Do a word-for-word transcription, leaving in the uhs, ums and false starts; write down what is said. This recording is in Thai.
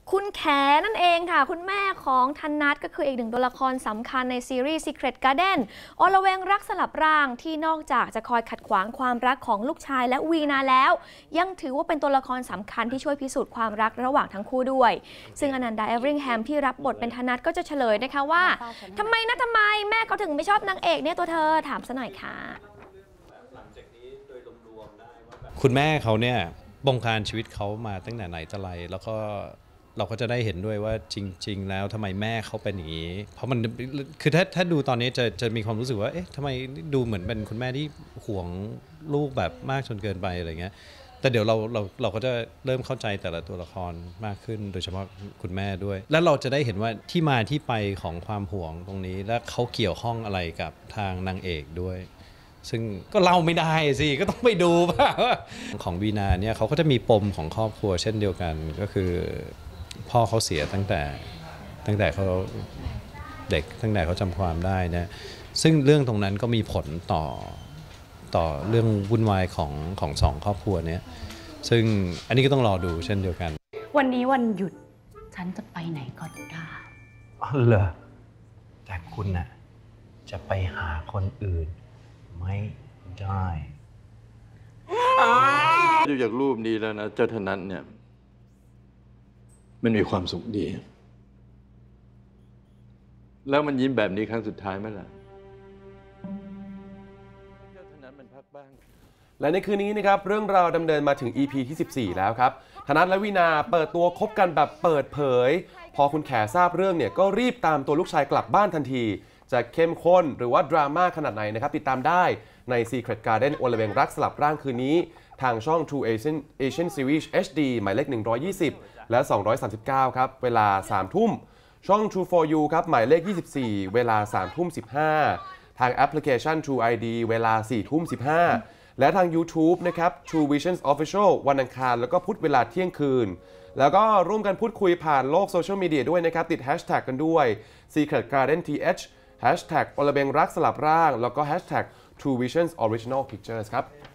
คุณแขนั่นเองค่ะคุณแม่ของธนัทก็คืออีกหนึ่งตัวละครสำคัญในซีรีส์ Secret Garden อลเวงรักสลับร่างที่นอกจากจะคอยขัดขวางความรักของลูกชายและวีนาแล้วยังถือว่าเป็นตัวละครสำคัญที่ช่วยพิสูจน์ความรักระหว่างทั้งคู่ด้วยซึ่งอนันดา เอเวอริงแฮมที่รับบทเป็นธนัทก็จะเฉลยนะคะว่าทำไมนะทำไมแม่เขาถึงไม่ชอบนางเอกเนี่ยตัวเธอถามซะหน่อยค่ะคุณแม่เขาเนี่ยบงการชีวิตเขามาตั้งแต่ไหนแต่ไรแล้วก็เราก็จะได้เห็นด้วยว่าจริงๆแล้วทำไมแม่เขาเป็นอย่างนี้เพราะมันคือถ้าถ้าดูตอนนี้จะจะมีความรู้สึกว่าเอ๊ะทำไมดูเหมือนเป็นคุณแม่ที่ห่วงลูกแบบมากจนเกินไปอะไรเงี้ยแต่เดี๋ยวเราเราเราก็จะเริ่มเข้าใจแต่ละตัวละครมากขึ้นโดยเฉพาะคุณแม่ด้วยแล้วเราจะได้เห็นว่าที่มาที่ไปของความห่วงตรงนี้และเขาเกี่ยวข้องอะไรกับทางนางเอกด้วยซึ่งก็เล่าไม่ได้สิก็ต้องไปดูป่ะของวีนาเนี่ยเขาก็จะมีปมของครอบครัวเช่นเดียวกันก็คือพ่อเขาเสียตั้งแต่ตั้งแต่เขาเด็กตั้งแต่เขาจำความได้นะซึ่งเรื่องตรงนั้นก็มีผลต่อต่อเรื่องวุ่นวายของของสองครอบครัวนี้ซึ่งอันนี้ก็ต้องรอดูเช่นเดียวกันวันนี้วันหยุดฉันจะไปไหนก็ได้อ๋อเหรอแต่คุณน่ะจะไปหาคนอื่นไม่ได้ดูจากรูปนี้แล้วนะเจ้าธนัทเนี่ยมันมีความสุขดีแล้วมันยิ้มแบบนี้ครั้งสุดท้ายไหมล่ะเจ้าธนัทมันพักบ้างและในคืนนี้นะครับเรื่องราวดำเนินมาถึง อี พี ที่สิบสี่แล้วครับธนัทและวีนาเปิดตัวคบกันแบบเปิดเผยพอคุณแขทราบเรื่องเนี่ยก็รีบตามตัวลูกชายกลับบ้านทันทีจะเข้มข้นหรือว่าดราม่าขนาดไหนนะครับติดตามได้ใน Secret Garden อลเวงรักสลับร่างคืนนี้ทางช่อง True Asian Asian Series เอช ดี หมายเลขหนึ่งร้อยยี่สิบและสองร้อยสามสิบเก้าครับเวลา สามทุ่มช่อง True โฟร์ ยู ครับหมายเลขยี่สิบสี่เวลา สามทุ่มสิบห้าทางแอปพลิเคชัน True ไอ ดี เวลา สี่ทุ่มสิบห้าและทาง YouTube นะครับ True Visions Official วันอังคารแล้วก็พุธเวลาเที่ยงคืนแล้วก็ร่วมกันพูดคุยผ่านโลกโซเชียลมีเดียด้วยนะครับติดแฮชแท็กกันด้วย Secret Garden ที เอช แฮชแท็ก อลเวงรักสลับร่างแล้วก็ แฮชแท็ก True Visions Original Pictures ครับ